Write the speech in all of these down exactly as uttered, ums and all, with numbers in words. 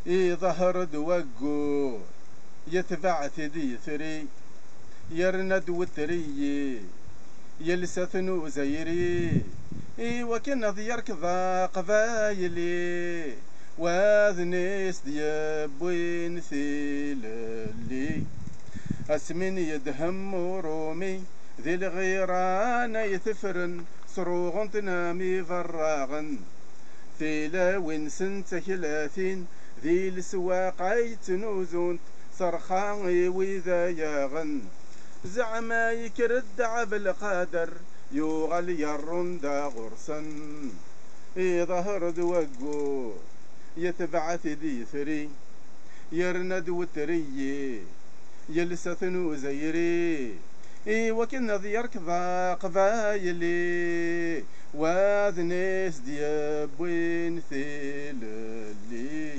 إي ظهر دوقو يتبع ثدي ثري يرند وتري يلسثنو زيري إي وكن ضيرك ذا قبايلي واذنيس ديابوين ثيللي اسمن يدهم رومي ذي الغيران يثفرن صروغ تنامي فراغن ثيلا وين سنت ثلاثين ذي السواق يتنوزون صرخان وإذا ياغن زعما يكرد عبل قادر يوغل يرون دا غرسن إي ظهر دوقو يتبعث دي ثري يرند وتري يلسثنو زيري إي وكن ذيرك ذا قبايلي واذنيس ديابوين ثيللي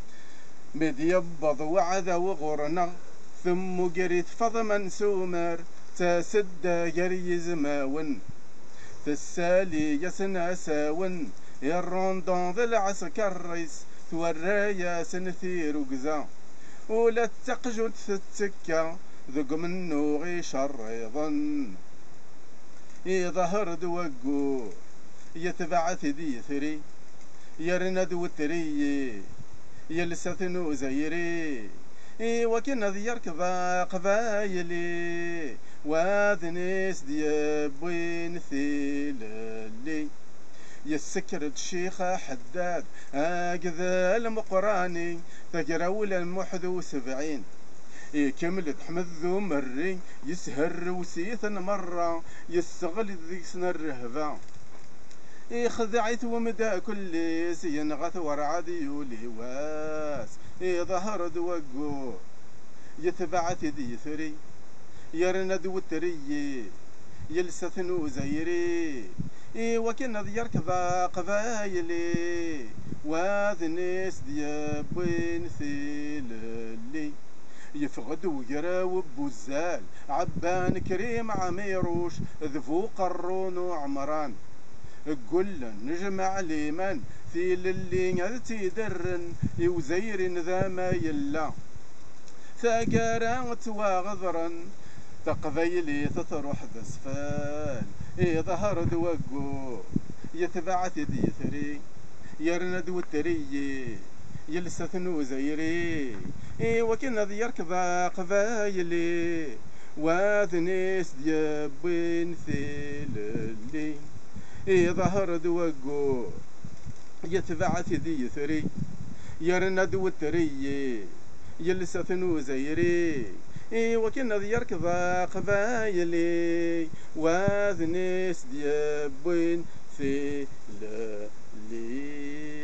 مديبض وعذا وغرنا ثم قريت فضمن سومر تسد قري زماون تسالي يسنا ساون يروندون ذا العسكر ريس تورايا سنثير وقزا ولا تقجد تتكا ذق منو غي شريضا يظهر دوقو يتبعث دي ثري يرند وتري يلسثنو زيري إي وكن ذيرك ذا قبايلي واذنيس ديابوين ثيللي يسكر الشيخة حداد اقذا المقراني تقرول المحذو سبعين إيه كملت حمد ذو مري يسهر وسيثا مرة يستغل ذيسنا الرهبة إيه خذعت ومدى كل سينغث ورعد يولي واس إيه ظهر دوقو يتبعت دي ثري يرند وتري يلسثنو زيري إيه وكن ذيرك ذا قبايلي واذنيس ديابوين ثيللي يفقد ويراوب بوزال عبان كريم عميروش ذفو قرون وعمران قل نجمع ليمان ثيل اللي تيدرن يوزير ذا ما يلا ثاقارا تواغضرا تقبيلي تطرح ذسفال إيه ظهر دوقو يتبعث دي ثري يرند وتري يلسثنو زيري إيه وكن ذيرك ذا قبايلي واذنيس ديابين ثيللي إيه ظهر دوقو يتبعث دي ثري يرند وتري يلسثنو زيري إيه وكن ذيرك ذا قبايلي واذنيس ديابين ثيللي